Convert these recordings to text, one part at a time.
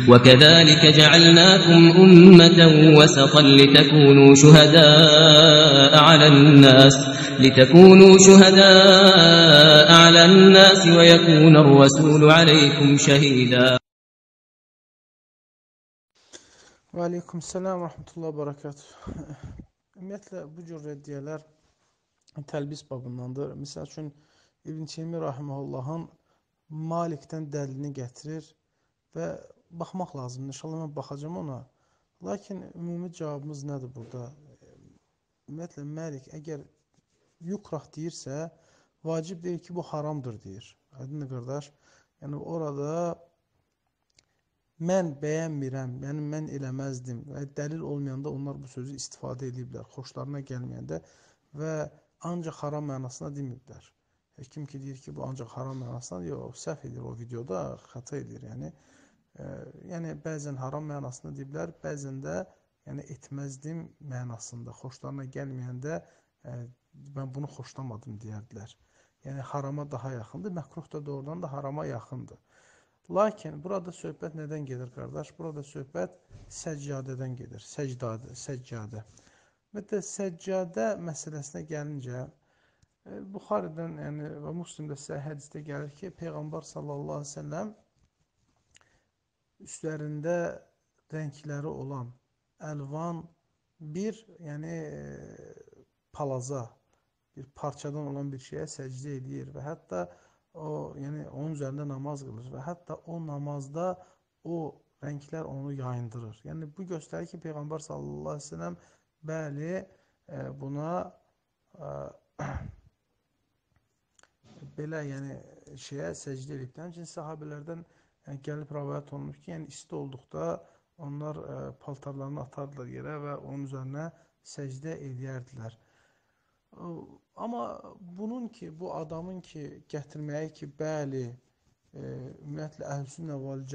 وَكَذَٰلِكَ جَعَلْنَاكُمْ أُمَّةً وَسَطًا لِتَكُونُوا شُهَدَاءَ عَلَى النَّاسِ وَيَكُونَ الرَّسُولُ عَلَيْكُمْ شَهِيدًا. Və aleykümselam və rəhmətullah barakatuh. Ümumiyyətlə, bu cür rəddiyələr təlbis babındandır. Misal üçün, İbn Teymi Rahiməhullahın Malikdən dəlilini gətirir və baxmaq lazımdır. İnşallah mən baxacam ona. Lakin ümumi cavabımız nədir burada? Ümumiyyətlə, Məlik əgər yukrah deyirsə, vacib deyir ki, bu haramdır deyir. Aydındır qardaş. Yəni, orada mən bəyənmirəm, yəni mən eləməzdim və dəlil olmayanda onlar bu sözü istifadə ediblər, xoşlarına gəlməyəndə və ancaq haram mənasına deməyiblər. Kim ki deyir ki, bu ancaq haram mənasına, yox, səhv edir o videoda, xəta edir. Yəni bəzən haram mənasına deyiblər, bəzən də etməzdim mənasında, xoşlarına gəlməyəndə mən bunu xoşlamadım deyərdilər. Yəni harama daha yaxındır, məkruh da doğrudan da harama yaxındır. Lakin burada söhbət nədən gedir, qardaş? Burada söhbət səccadədən gedir, səccadə. Ümumiyyətlə, səccadə məsələsinə gəlincə, Buxaridən və Müslimdə səhih hədisdə gəlir ki, Peyğəmbər sallallahu aleyhi ve selləm üstlərində rəngləri olan əlvan bir palaza, bir parçadan olan bir şeyə səcdə edir və hətta onun üzərində namaz qılır və hətta o namazda o rənglər onu yayındırır. Yəni, bu göstərir ki, Peyğəmbər sallallahu aleyhi ve selləm bəli, buna belə şeyə səcdə edib. Həmçinin sahabələrdən gəlib rəvayət olunur ki, isti olduqda onlar paltarlarını atardılar yerə və onun üzərinə səcdə edərdilər. Amma bunun ki, bu adamın ki, gətirməyi ki, bəli, ümumiyyətlə, Əhl-Sünnə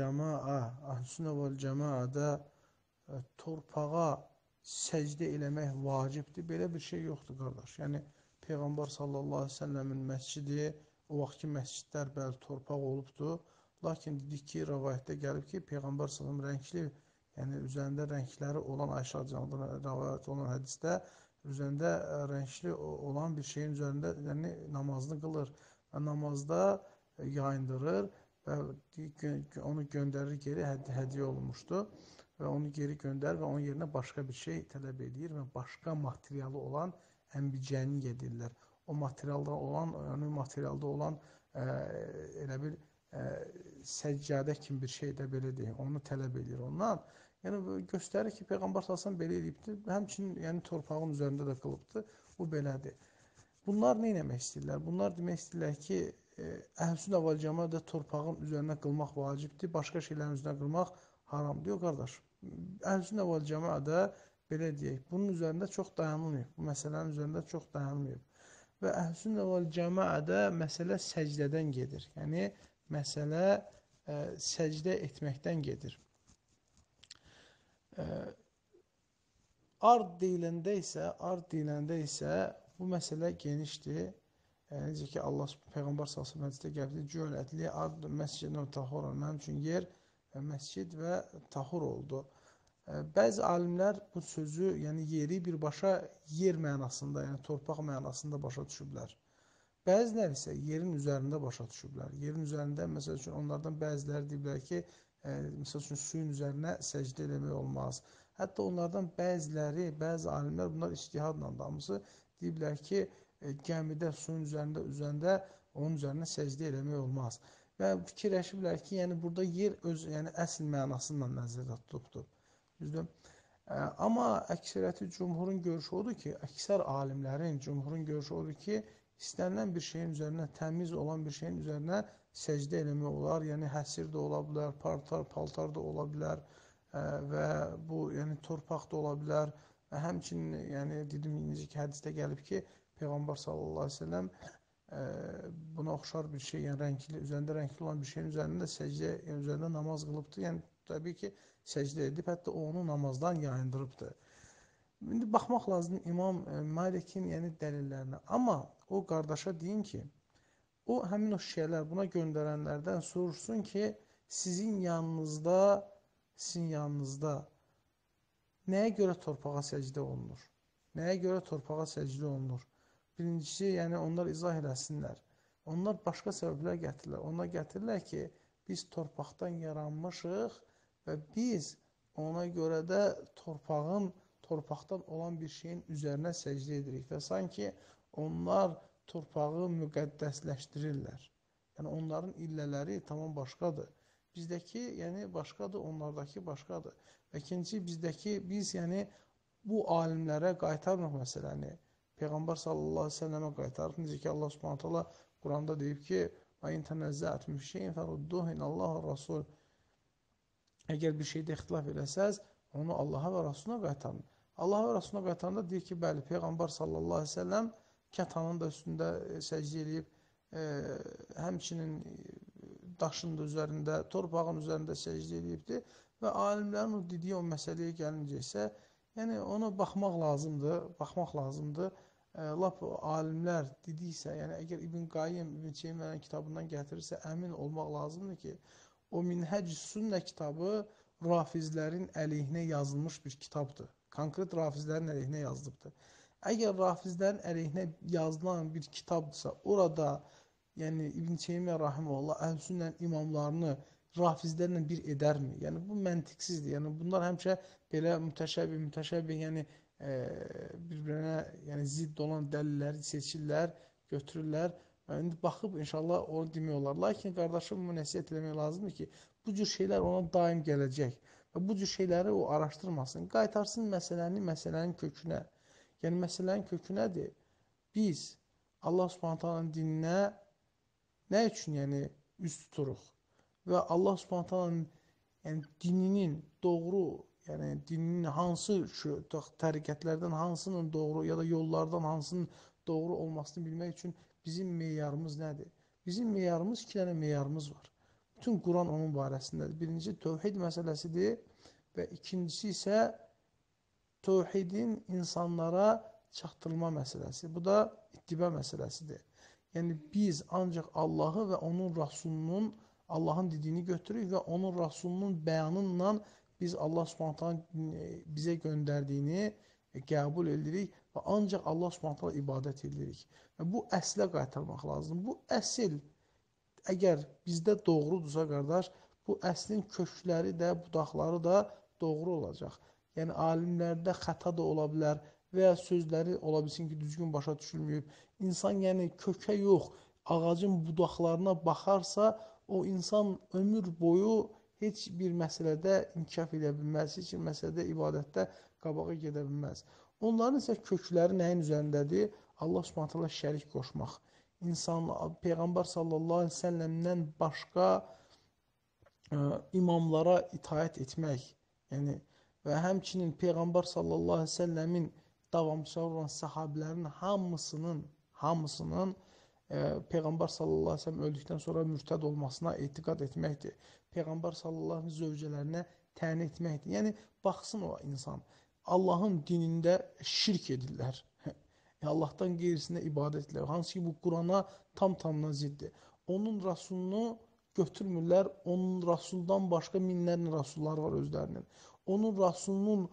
vəl-Cəmaədə torpağa səcdə eləmək vacibdir, belə bir şey yoxdur, qardaş. Yəni, Peyğəmbər sallallahu aleyhi ve səlləmin məscidi, o vaxtki məscidlər bəli torpaq olubdur, lakin dedik ki, rəvayətdə gəlib ki, Peyğəmbər sallallahu aleyhi ve səlləm rəngli, yəni üzərində rəngləri olan Ayşə adında rəvayət olan hədisdə üzərində rəngli olan bir şeyin üzərində namazını qılır və namazda yayındırır və onu göndərir geri, hədiyyə olunmuşdur və onu geri göndərir və onun yerinə başqa bir şey tələb edir və başqa materialı olan ənbicəni edirlər. O materialda olan elə bir səccadə kimi bir şey də belə deyil, onu tələb edir ondan. Yəni, göstərir ki, Peyğəmbər sallallahu belə edibdir, həmçinin torpağın üzərində də qılıbdır, bu belədir. Bunlar nə eləmək istəyirlər? Bunlar demək istəyirlər ki, Əhl-Sünnə vəl-Cəmaədə torpağın üzərinə qılmaq vacibdir, başqa şeylərin üzərinə qılmaq haramdır. Yox, qardaş, Əhl-Sünnə vəl-Cəmaədə belə deyək, bunun üzərində çox dayanılmayıb, bu məsələnin üzərində çox dayanılmayıb. Və Əhl-Sünnə vəl-Cəmaədə məsələ səcdədən gedir, yəni məsələ səcdə etməkdən gedir. Ard deyiləndə isə bu məsələ genişdir. Necə ki, Allah Peyğəmbər sallallahu hədisdə gəldi, cüələtli ard məscidin tahura, mənim üçün yer məscid və tahur oldu. Bəzi alimlər bu sözü, yəni yeri birbaşa yer mənasında, yəni torpaq mənasında başa düşüblər. Bəzilər isə yerin üzərində başa düşüblər. Yerin üzərində, məsəl üçün, onlardan bəziləri deyiblər ki, məsəl üçün, suyun üzərinə səcdə eləmək olmaz. Hətta onlardan bəziləri, bəzi alimlər, bunlar ictihadla damısı, deyiblər ki, gəmidə suyun üzərində onun üzərinə səcdə eləmək olmaz. Və fikirləşiblər ki, yəni burada yer öz əsl mənasıyla nəzərdə tutubdur. Amma əksəriyyəti cümhurun görüşü odur ki, əksər alimlərin cümhurun görüşü odur ki, istənilən bir şeyin üzərinə, təmiz olan bir şeyin üzərinə səcdə eləmək olar. Yəni həsir də ola bilər, paltar da ola bilər və bu torpaq da ola bilər. Və həmçinin, dediyim necə ki, hədisdə gəlib ki, Peyğəmbər sallallahu aleyhi ve selləm buna oxşar bir şey, üzərində rəngli olan bir şeyin üzərində səcdə, üzərində namaz qılıbdır. Yəni, təbii ki, səcdə edib, hətta onu namazdan yayındırıbdır. İndi baxmaq lazım İmam Malikin dəlillərinə. Amma o qardaşa deyin ki, o həmin o şişələr buna göndərənlərdən soruşsun ki, sizin yanınızda sizin yanınızda nəyə görə torpağa səcdə olunur? Nəyə görə torpağa səcdə olunur? Birincisi, yəni onlar izah eləsinlər. Onlar başqa səbəblər gətirirlər. Onlar gətirirlər ki, biz torpaqdan yaranmışıq və biz ona görə də torpaqdan olan bir şeyin üzərinə səcdə edirik və sanki onlar torpağı müqəddəsləşdirirlər. Yəni onların illələri tamam başqadır. Bizdəki, yəni başqadır, onlardakı başqadır. Və ikinci, biz yəni bu alimlərə qaytarmıq məsələni. Peyğəmbər sallallahu əleyhi və səlləmə qaytarıb. Necə ki Allah Subhanahu taala Quranda deyib ki: "Və in tənəzzətum fi şeyin fərudduhu ilallahi və Rasul." Əgər bir şeydə ixtilaf eləsəz, onu Allaha və Rasuluna qaytarın. Allaha və Rasuluna qaytaranda deyir ki, bəli, Peyğəmbər sallallahu əleyhi və səlləm kətanın da üstündə səcdə edib, həmçinin daşın da üzərində, torpağın üzərində səcdə edibdir və alimlərin o dediyi o məsələyə gəlincə isə, yəni ona baxmaq lazımdır. Lap alimlər dediysə, yəni əgər İbn Qayyim, İbn Teymiyənin kitabından gətirirsə, əmin olmaq lazımdır ki, o Minhəc-i Sünnə kitabı rafizlərin əleyhinə yazılmış bir kitabdır. Konkret rafizlərin əleyhinə yazılıbdır. Əgər rafizlərin əleyhinə yazılan bir kitabdırsa, orada yəni İbn Teymiyyə rahimehullah Əhl-Sünnənin imamlarını rafizlərlə bir edərmi? Yəni bu məntiqsizdir. Yəni bunlar həmişə belə mütəşəbbih, yəni bir-birinə yəni zidd olan dəlilləri seçirlər, götürürlər. Və indi baxıb inşallah onu demək olar. Lakin qardaşım bu nəsihət eləmək lazımdır ki, bu cür şeylər ona daim gələcək və bu cür şeyləri o araşdırmasın, qaytarsın məsələnin kökünə. Yəni məsələnin kökü nədir? Biz Allah Subhanahu taalanın dininə nə üçün yəni üst tuturuq? Və Allah Subhanahu taalanın yəni dininin doğru, yəni dininin hansı şu təriqətlərdən hansının doğru ya da yollardan hansının doğru olmasını bilmək üçün bizim meyarımız nədir? Bizim meyarımız, iki dənə meyarımız var. Bütün Quran onun barəsindədir. Birinci tövhid məsələsidir və ikincisi isə tövhidin insanlara çatdırılma məsələsi. Bu da ittibə məsələsidir. Yəni biz ancaq Allahı və onun Rasulunun, Allahın dediyini götürürük və onun Rasulunun bəyanından biz Allah Subhanahu taala bizə göndərdiyini qəbul edirik və ancaq Allah Subhanahu taala ibadət edirik. Və bu əslə qaytarmaq lazımdır. Bu əsl əgər bizdə doğrudursa qardaş, bu əslin kökləri də, budaqları da doğru olacaq. Yəni alimlərdə xəta da ola bilər və ya sözləri ola bilsin ki, düzgün başa düşülməyib. İnsan yəni kökə yox, ağacın budaqlarına baxarsa, o insan ömür boyu heç bir məsələdə inkişaf edə bilməz, heç bir məsələdə ibadətdə qabağa gedə bilməz. Onların isə kökləri nəyin üzərindədir? Allah Subhanahu taala şərik qoşmaq. Peyğəmbər sallallahu əleyhi və səlləmdən başqa imamlara itaət etmək, yəni və həmçinin Peyğəmbər sallallahu əleyhi və səlləmin davamçıları olan səhabilərin hamısının Peyğəmbər sallallahu əleyhi və səlləm öldükdən sonra mürtəd olmasına etiqad etməkdir. Peyğəmbər sallallahu əleyhi və səlləm zövcələrinə təni etməkdir. Yəni baxsın o insan, Allahın dinində şirk edirlər. Allahdan qeyrisində ibadət edirlər. Hansı ki bu Qurana tam-tamına ziddir. Onun Rasulunu götürmürlər. Onun Rasuldan başqa minlərlə Rasullar var özlərinin. Onun Rasulunun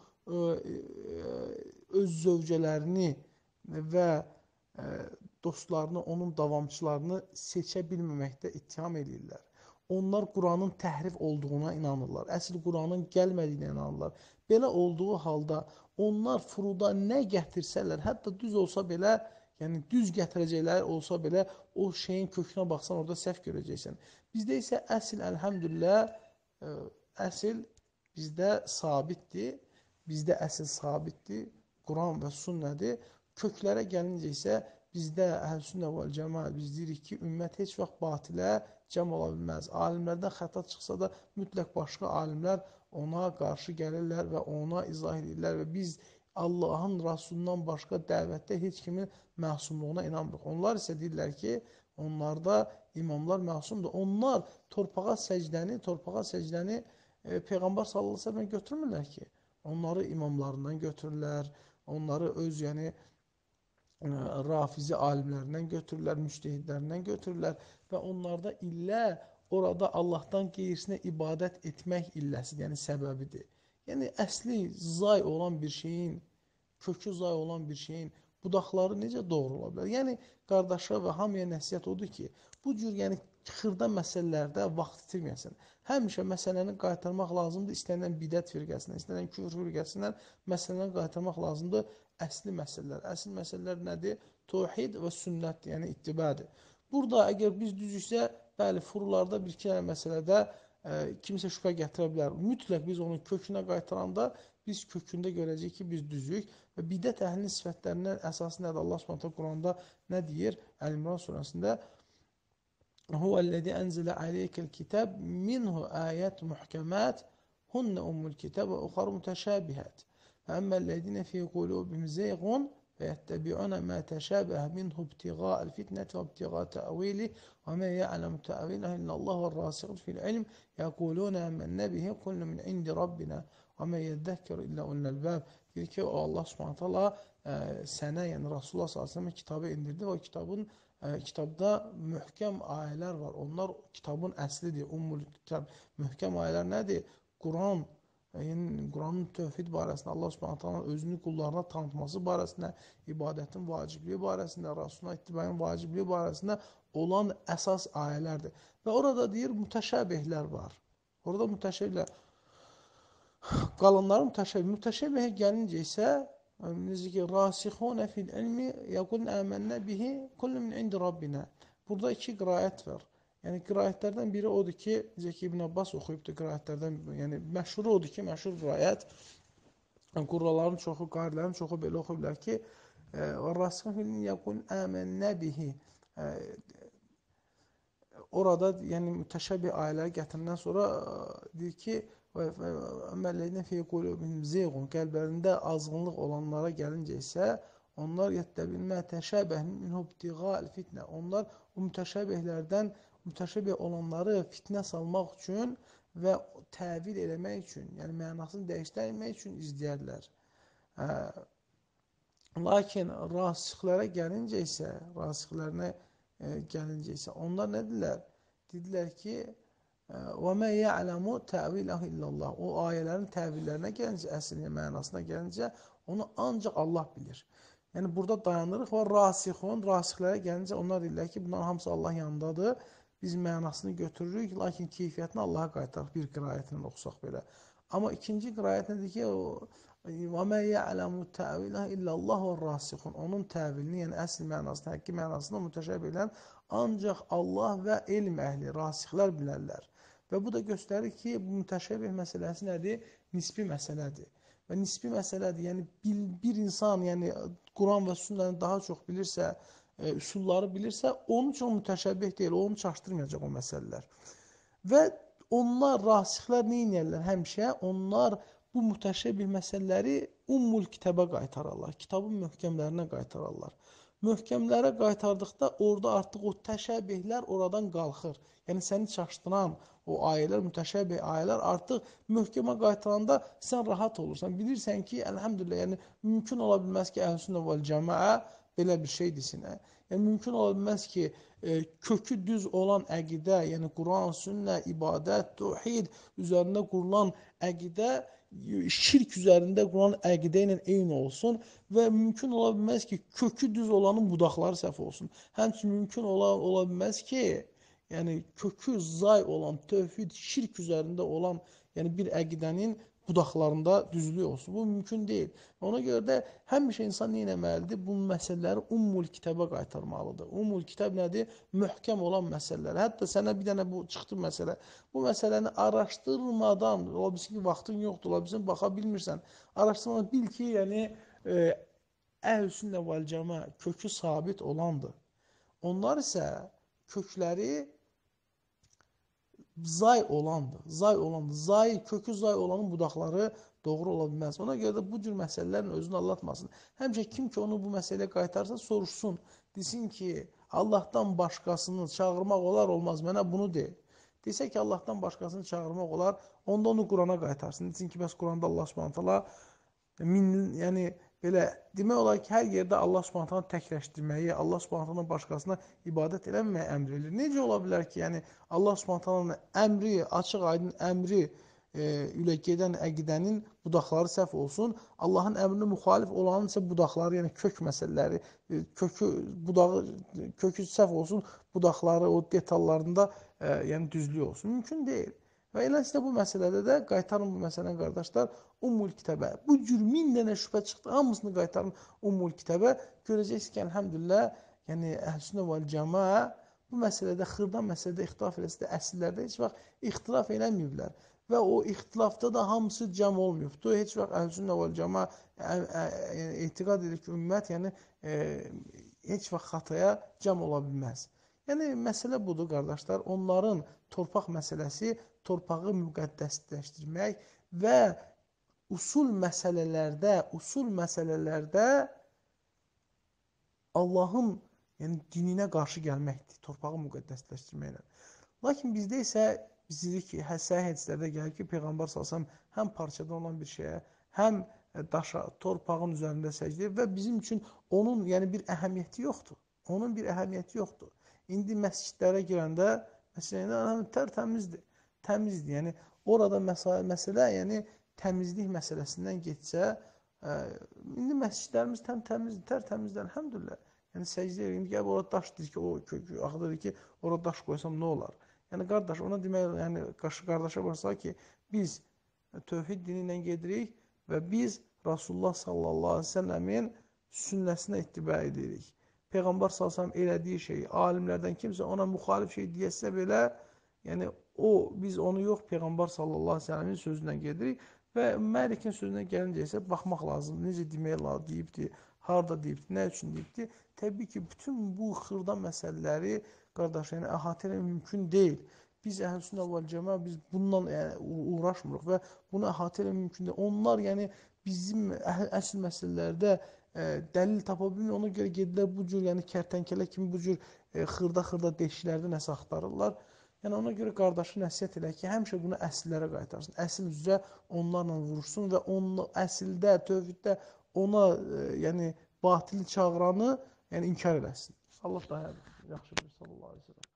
öz zövcələrini və dostlarını, onun davamçılarını seçə bilməməkdə ittiham edirlər. Onlar Quranın təhrif olduğuna inanırlar. Əsl Quranın gəlmədiyinə inanırlar. Belə olduğu halda onlar furuda nə gətirsələr, hətta düz olsa belə, yəni düz gətirəcəkləri olsa belə, o şeyin kökünə baxsan orada səhv görəcəksən. Bizdə isə əsl, əlhəmdülillah, əsl bizdə sabitdir. Bizdə əsl sabitdir. Quran və sünnədir. Köklərə gəlincə isə bizdə Əhl-Sünnə vəl Cəmaət biz deyirik ki, ümmət heç vaxt batilə cəm ola bilməz. Alimlərdən xəta çıxsa da mütləq başqa alimlər ona qarşı gəlirlər və ona izah edirlər və biz Allahın Rasulundan başqa dəvətdə heç kimin məsumluğuna inanmırıq. Onlar isə deyirlər ki, onlarda imamlar məsumdur. Onlar torpağa səcdəni Peyğəmbər sallallahu əleyhi və səlləm götürmürlər ki. Onları imamlarından götürürlər, onları öz yəni rafizi alimlərindən götürürlər, müştehidlərindən götürürlər və onlarda illə orada Allahdan qeyrisinə ibadət etmək illəsidir, yəni səbəbidir. Yəni əsli zay olan bir şeyin, kökü zay olan bir şeyin budaqları necə doğru ola bilər? Yəni qardaşa və hamıya nəsihət odur ki, bu cür yəni xırda məsələlərdə vaxt itirməyəsən. Həmişə məsələni qaytarmaq lazımdır, istənilən bidət firqəsindən, istənilən küfr firqəsindən məsələni qaytarmaq lazımdır. Əsli məsələlər. Əsli məsələlər nədir? Tövhid və sünnətdir, yəni ittibadır. Burada əgər biz düzüksə, bəli, furularda bir-iki məsələdə kimsə şübhə gətirə bilər. Mütləq biz onun kökünə qaytaranda biz kökündə görəcəyik ki, biz düzük və bidət əhlinin sifətlərindən əsası nədir? Allah Subhanahu Quranda nə deyir? Əl-İmran surəsində Huvəl-ləzi ənzələ aleykəl kitab minhu ayət muhkəmət hunnə ummul kitab və uxar mütəşəbihət. فأما الذين في قلوبهم زيغ فيتبعون ما تشابه منه ابتغاء الفتنة وابتغاء تأويله وما يعلم تأويله إلا الله والراسخون في العلم يقولون آمنا به كل من عند ربنا وما يذكر إلا أولو الألباب. Deyir ki, o Allah Subhanahu taala sənə, yəni Rasulullah sallallahu əleyhi və səlləm kitabı indirdi və kitabda möhkəm ayələr var. Onlar kitabın əslidir, ummul kitab. Möhkəm ayələr nədir? Quran, yəni Quranın tövhid barəsində, Allah Subhanahu taala özünü qullarına tanıtması barəsində, ibadətin vacibliyi barəsində, Rasuluna ittibanın vacibliyi barəsində olan əsas ayələrdir. Və orada deyir, mütəşəbihlər var. Orada mütəşəbihlər, qalanları mütəşəbihə gəlincə isə, necə ki, rasixunə fil ilmi yəqulun əmənnə bihi kullu min indi Rabbina. Burada iki qiraət var. Yəni qiraətlərdən biri odur ki, necə ki İbn Abbas oxuyubdur qiraətlərdən, yəni məşhur odur ki, məşhur qiraət, qurraların çoxu, qarilərin çoxu belə oxuyublar ki, rasixun fil ilmi yəqulun əmənnə bihi. Orada yəni mütəşəbbih ayələri gətirəndən sonra deyir ki, əməllərinə fi qulubihim zeyğun, qəlblərində azğınlıq olanlara gəlincə isə onlar yəttəbilmə təşəbəh minhu ibtiğa'l fitnə. Onlar o mütəşəbbihlərdən mütəşəbbih olanları fitnə salmaq üçün və təvil eləmək üçün, yəni mənasını dəyişdirmək üçün izləyərlər. Lakin rasixlərə gəlincə isə, onlar nə dedilər? Dedilər ki, وَمَا يَعْلَمُ تَعْوِيلَهُ إِلَّا اللّٰهِ. O ayələrin təvillərinə gəlincə, əslinə, mənasına gəlincə, onu ancaq Allah bilir. Yəni, burada dayanırıq və rasixlərə gəlincə, onlar deyirlər ki, bunların hamısı Allah yanındadır. Biz mənasını götürürük, lakin keyfiyyətini Allaha qaytarıq, bir qirayətlə oxusaq belə. Amma ikinci qirayət nədir ki, وَمَا يَعْلَمُ تَعْوِيلَهُ إِلَّا اللّٰهُ وَالرَّاسِخُونَ. Onun təvilini, yəni əsl mənasını, həqqi mənasını mütəşəbbih edən ancaq Allah və elm əhli, rasixlər bilərlər. Və bu da göstərir ki, bu mütəşəbbih məsələsi nədir? Nisbi məsələdir. Və nisbi məsələdir, yəni bir insan, yəni Quran və sünnəni daha çox bilirsə, üsulları bilirsə, onun üçün o mütəşəbbih deyil, onu çaşdırmayacaq o məsələlər. Və onlar, rasixlər nə edirlər həmişə? Onlar bu mütəşəbbih məsələləri ummul kitaba qaytararlar, kitabın möhkəmlərinə qaytararlar. Möhkəmlərə qaytardıqda orada artıq o təşəbbihlər oradan qalxır. Yəni səni çaşdıran o ayələr, mütəşəbbih ayələr artıq möhkəmə qaytaranda sən rahat olursan. Bilirsən ki, əlhəmdülillah, yəni mümkün ola bilməz ki, Əhl-Sünnə vəl-Cəmaə belə bir şey desin. Yəni mümkün ola bilməz ki, kökü düz olan əqidə, yəni Quran, sünnə, ibadət, tövhid üzərində qurulan əqidə şirk üzərində qurulan əqidə ilə eyni olsun və mümkün ola bilməz ki, kökü düz olanın budaqları səhv olsun. Həmçinin mümkün ola bilməz ki, yəni kökü zay olan, tövhid, şirk üzərində olan yəni bir əqidənin budaqlarında düzlük olsun. Bu mümkün deyil. Ona görə də həmişə insan nə etməlidir? Bu məsələləri ummul kitaba qaytarmalıdır. Ummul kitab nədir? Möhkəm olan məsələlər. Hətta sənə bir dənə bu çıxdı məsələ. Bu məsələni araşdırmadan, ola bilsin ki, vaxtın yoxdur, ola bilsin, baxa bilmirsən. Araşdırmadan bil ki, yəni Əhl-Sünnə vəl-Cəmaə kökü sabit olandır. Onlar isə kökləri zay olandır. Kökü zay olanın budaqları doğru ola bilməz. Ona görə də bu cür məsələlərin özünü anlatmasın. Həmişə kim ki onu bu məsələyə qaytarsa soruşsun. Desin ki, Allahdan başqasını çağırmaq olar, olmaz. Mənə bunu de. Desə ki, Allahdan başqasını çağırmaq olar, onda onu Qurana qaytarsın. Desin ki, bəs Quranda Allah Subhanahu taala yəni belə demək olar ki, hər yerdə Allah Subhanahu təkləşdirməyi, Allah Subhanahu başqasına ibadət eləməməyi əmr edir. Necə ola bilər ki, yəni Allah Subhanahu əmri, açıq-aydın əmri ilə gedən əqidənin budaqları səhv olsun, Allahın əmrinə müxalif olanın isə budaqları, yəni kök məsələləri, kökü səhv olsun, budaqları, o detallarında yəni düzlük olsun. Mümkün deyil. Və eləncə bu məsələdə də qaytarın bu məsələni qardaşlar Ummul Kitəbə. Bu cür 1000 dənə şübhə çıxdı, hamısını qaytarın Ummul Kitəbə. Görəcəksiniz ki, əlhəmdülillah, yəni Əhl-Sünnə vəl Cəmaə bu məsələdə, xırda məsələdə ixtilaf eləsə də əsillərdə heç vaxt ixtilaf eləməyiblər. Və o ixtilafda da hamısı cəm olmayıbdır. Heç vaxt Əhl-Sünnə vəl Cəmaə etiqad edir ki, ümmət yəni heç vaxt xataya cəm ola bilməz. Yəni, məsələ budur, qardaşlar. Onların torpaq məsələsi, torpağı müqəddəsləşdirmək və usul məsələlərdə Allahın dininə qarşı gəlməkdir, torpağı müqəddəsləşdirməklə. Lakin bizdə isə biz dedik ki, səhih hədislərdə gəlir ki, Peyğəmbər salsam həm parçada olan bir şeyə, həm daşa, torpağın üzərində səcdə və bizim üçün onun bir əhəmiyyəti yoxdur. Onun bir əhəmiyyəti yoxdur. İndi məscidlərə girəndə tərtəmizdir. Təmizdir. Yəni orada məsələ, təmizlik məsələsindən getsə, indi məscidlərimiz təmizdir, tərtəmizdir, əlhəmdülillah. Yəni səcdə edin, gəlib orada daş deyir ki, o kökü axıdır ki, orada daş qoysam nə olar? Yəni qardaş, ona demək, qardaşa baxsa ki, biz tövhid dini ilə gedirik və biz Rasulullah sallallahu aleyhi ve sellemin sünnəsinə ittiba edirik. Peyğəmbər sallallahu elədiyi şeyi, alimlərdən kimsə ona müxalif şey deyəsə belə, yəni biz onu yox, Peyğəmbər sallallahu aleyhi ve sellemin sözündən gedirik və Məlikin sözünə gəlincə isə baxmaq lazım. Necə demək deyibdir, harada deyibdir, nə üçün deyibdir? Təbii ki, bütün bu xırda məsələləri, qardaş, əhatə etmək mümkün deyil. Biz Əhl-Sünnə vəl Cəmaə, biz bununla uğraşmırıq və bunu əhatə etmək mümkün deyil. Onlar, bizim əsl məsələlərdə dəlil tapa bilmir, ona görə gedilər bu cür, kərtənkələ kimi bu cür xırda-xırda deşiklərdə nəsə axtarırlar. Yəni ona görə qardaşı nəsihət elə ki, həmişə bunu əsillərə qaytarsın. Əsil üzrə onlarla vurursun və əsildə, tövhiddə ona batili çağıranı inkar eləsin. Allah daha yaxşı bilir, sallallahu aleyhi ve sellem.